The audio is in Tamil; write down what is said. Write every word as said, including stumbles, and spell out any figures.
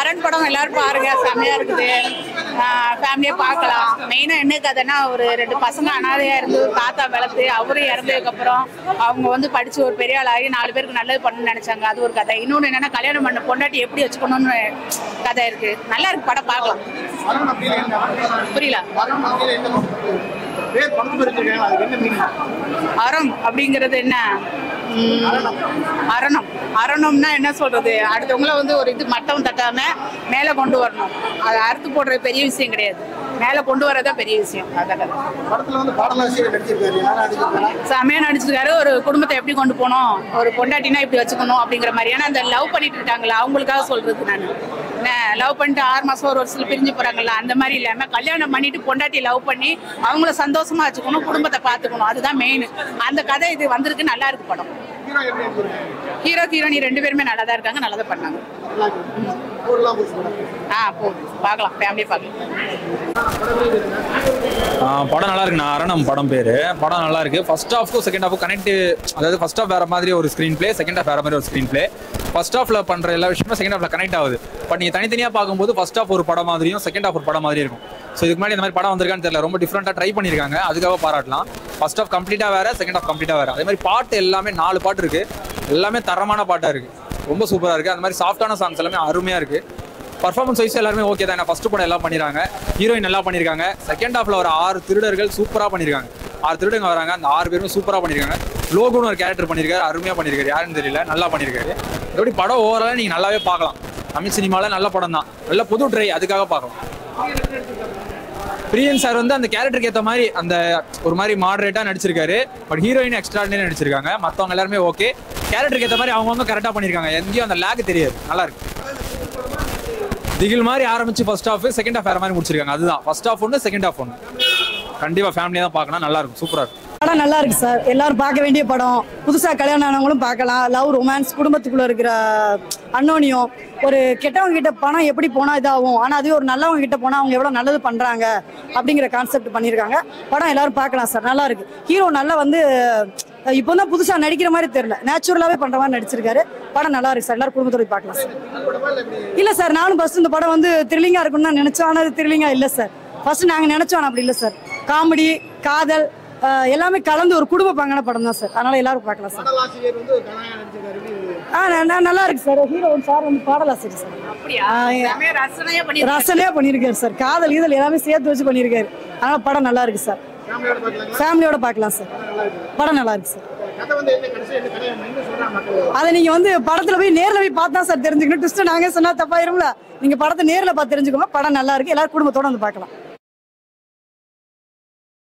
அரண் படம் எல்லாரும் பாருங்க, செம்மையா இருக்குது. ஃபேமிலியா பார்க்கலாம். மெயினா என்ன கதைன்னா, ஒரு ரெண்டு பசங்க அனாதையா இருந்து தாத்தா வளர்த்து அவரும் இறந்ததுக்கு அப்புறம் அவங்க வந்து படிச்சு ஒரு பெரிய ஆள் ஆகி நாலு பேருக்கு நல்லது பண்ணணும்னு நினைச்சாங்க. அது ஒரு கதை. இன்னொன்னு என்னன்னா, கல்யாணம் பண்ண பொண்டாட்டி எப்படி வச்சுக்கணும்னு கதை இருக்கு. நல்லா இருக்கு, படம் பார்க்கலாம். புரியல? அறம் அப்படிங்கிறது என்ன? அரணம். அரணம்னா என்ன சொல்றது? அடுத்தவங்கள வந்து ஒரு இது மட்டம் தட்டாம மேல கொண்டு வரணும். அதை அறுத்து போடுறது பெரிய விஷயம் கிடையாது, மேல கொண்டு வரதான் பெரிய விஷயம். செமையா நடிச்சிருக்காரு. ஒரு குடும்பத்தை எப்படி கொண்டு போகணும், ஒரு பொண்டாட்டினா இப்படி வச்சுக்கணும் அப்படிங்கிற மாதிரி. ஏன்னா அந்த லவ் பண்ணிட்டு இருக்காங்களா அவங்களுக்காக சொல்றது. நான் லவ் பண்ணிட்டு ஆறு மாசம் ஒரு வருஷத்துல பிரிஞ்சு போறாங்கல்ல, அந்த மாதிரி இல்லாம கல்யாணம் பண்ணிட்டு பொண்டாட்டி லவ் பண்ணி அவங்கள சந்தோஷமா வச்சுக்கணும், குடும்பத்தை பார்த்துக்கணும். அதுதான் மெயின். அந்த கதை இது வந்திருக்கு. நல்லா இருக்கு படம். ஹீரோ ஹீரோனி ரெண்டு பேருமே நல்லா தான் இருக்காங்க, நல்லா தான் பண்ணாங்க. ஆ போகுது, பார்க்கலாம், ஃபேமிலி பார்க்கலாம். படம் நல்லா இருக்குண்ணா. அரணம் படம் பேரு. படம் நல்லா இருக்கு. ஃபர்ஸ்ட் ஹாஃப்க்கும் செகண்ட் ஹாஃப் கனெக்ட், அதாவது ஃபர்ஸ்ட் ஹாஃப் வேற மாதிரி ஒரு ஸ்க்ரீன் பிளே, செகண்ட் ஹாஃப் வேற மாதிரி ஒரு ஸ்க்ரீன் பிளே. ஃபர்ஸ்ட் ஹாஃப்ல பண்ற எல்லா விஷயமும் செகண்ட் ஹாஃப்ல கனெக்ட் ஆகுது. பட் நீங்க தனித்தனியா பார்க்கும்போது ஃபர்ஸ்ட் ஹாஃப் ஒரு படம் மாதிரியும் செகண்ட் ஹாஃப் ஒரு படம் மாதிரி இருக்கும். ஸோ இதுக்கு முன்னாடி இந்த மாதிரி படம் வந்திருக்கான்னு தெரியல, ரொம்ப டிஃப்ரெண்டா ட்ரை பண்ணிருக்காங்க, அதுக்காக பாராட்டலாம். ஃபர்ஸ்ட் ஹாஃப் கம்ப்ளீட்டா வேற, செகண்ட் ஹாஃப் கம்ப்ளீட்டா வேற. அதே மாதிரி பாட்டு எல்லாமே நாலு பாட்டு இருக்கு, எல்லாமே தரமான பாட்டா இருக்கு, ரொம்ப சூப்பரா இருக்கு. அந்த மாதிரி சாஃப்டான சாங்ஸ் எல்லாமே அருமையா இருக்கு. பர்ஃபார்மன்ஸ் வைஸ் எல்லாருமே ஓகே தான். ஃபர்ஸ்ட் படம் எல்லாம் பண்ணிருக்காங்க, ஹீரோயின் நல்லா பண்ணிருக்காங்க. செகண்ட் ஹாஃப்ல ஒரு ஆறு திருடர்கள் சூப்பரா பண்ணிருக்காங்க. ஆறு திருடங்க வராங்க, அந்த ஆறு பேருமே சூப்பரா பண்ணிருக்காங்க. லோகோன்னு ஒரு கேரக்டர் பண்ணிருக்காரு, அருமையா பண்ணிருக்காரு. யாருன்னு தெரியல, நல்லா பண்ணிருக்காரு. எப்படி படம் ஓவராலா நீங்க நல்லாவே பார்க்கலாம். தமிழ் சினிமால நல்ல படம் தான், நல்ல புது ட்ரை, அதுக்காக பார்க்கலாம். பிரியன் சார் வந்து அந்த கேரக்டருக்கு ஏற்ற மாதிரி அந்த ஒரு மாதிரி மாடரேட்டா நடிச்சிருக்காரு. பட் ஹீரோயின் எக்ஸ்ட்ராடினரி நடிச்சிருக்காங்க. மற்றவங்க எல்லாருமே ஓகே, கேரக்டருக்கு ஏற்ற மாதிரி அவங்கவுங்க கரெக்டாக பண்ணியிருக்காங்க. எங்கேயும் அந்த லேக் தெரியாது, நல்லா இருக்கு. திகில் மாதிரி ஆரம்பிச்சு ஃபர்ஸ்ட் ஹாஃப் செகண்ட் ஹாஃப் வேற மாதிரி முடிச்சிருக்காங்க. அதுதான் ஃபர்ஸ்ட் ஹாஃப் ஒன்று, செகண்ட் ஹாஃப் ஒன்று. கண்டிப்பாக ஃபேமிலியாக தான் பார்க்கணும், நல்லா இருக்கும், சூப்பராக இருக்கும். படம் நல்லா இருக்கு சார். எல்லாரும் பார்க்க வேண்டிய படம். புதுசாக கல்யாணம் ஆனவங்களும் பார்க்கலாம். லவ், ரொமான்ஸ், குடும்பத்துக்குள்ள இருக்கிற அன்னோனியம், ஒரு கெட்டவங்க கிட்ட பணம் எப்படி போனால் இதாகும், ஆனால் அதுவே ஒரு நல்லவங்க கிட்ட போனால் அவங்க எவ்வளோ நல்லது பண்ணுறாங்க அப்படிங்கிற கான்செப்ட் பண்ணியிருக்காங்க. படம் எல்லாரும் பார்க்கலாம் சார், நல்லா இருக்கு. ஹீரோ நல்லா வந்து இப்போ தான் புதுசாக நடிக்கிற மாதிரி தெரியல, நேச்சுரலாகவே பண்ணுற மாதிரி நடிச்சிருக்காரு. படம் நல்லா இருக்கு சார், எல்லாரும் குடும்பத்தோட பார்க்கலாம் சார். இல்லை சார், நானும் ஃபர்ஸ்ட் இந்த படம் வந்து த்ரில்லிங்காக இருக்குன்னு தான் நினச்சோம், ஆனால் அது த்ரில்லிங்காக இல்லை சார். ஃபர்ஸ்ட் நாங்கள் நினச்சோம், அப்படி இல்லை சார். காமெடி, காதல் எல்லாமே கலந்து ஒரு குடும்ப பங்கான படம் தான் சார். அதனால எல்லாரும் பார்க்கலாம் சார். ஆ நல்லா இருக்கு சார். ஹீரோ சார் வந்து பாடலாசிரியர் சார். ரசனையா பண்ணியிருக்காரு சார். காதல் கீதல் எல்லாமே சேர்த்து வச்சு பண்ணியிருக்காரு. அதனால படம் நல்லா இருக்கு சார். ஃபேமிலியோட பார்க்கலாம் சார். படம் நல்லா இருக்கு சார். அதை நீங்க வந்து படத்துல போய் நேர்ல போய் பார்த்தா சார் தெரிஞ்சுக்கணும். ட்விஸ்ட் நாங்க சொன்னா தப்பாயிரும்ல. நீங்க படத்தை நேர்ல பார்த்து தெரிஞ்சுக்கோங்க. படம் நல்லா இருக்கு, எல்லாரும் குடும்பத்தோட வந்து பார்க்கலாம்.